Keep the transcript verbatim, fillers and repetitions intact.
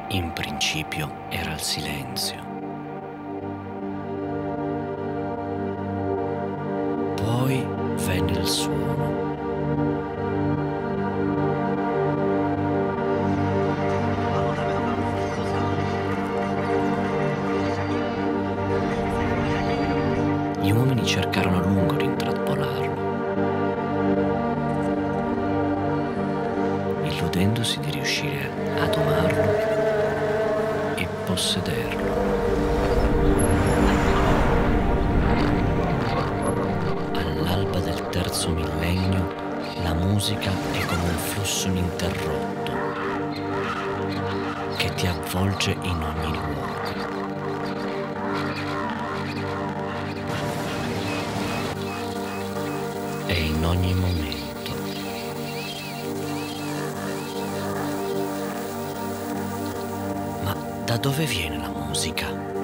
In principio era il silenzio. Poi venne il suono. Gli uomini cercarono a lungo di intrappolarlo, illudendosi di riuscire a domarlo e possederlo. All'alba del terzo millennio, la musica è come un flusso ininterrotto che ti avvolge in ogni luogo. E in ogni momento. Ma da dove viene la musica?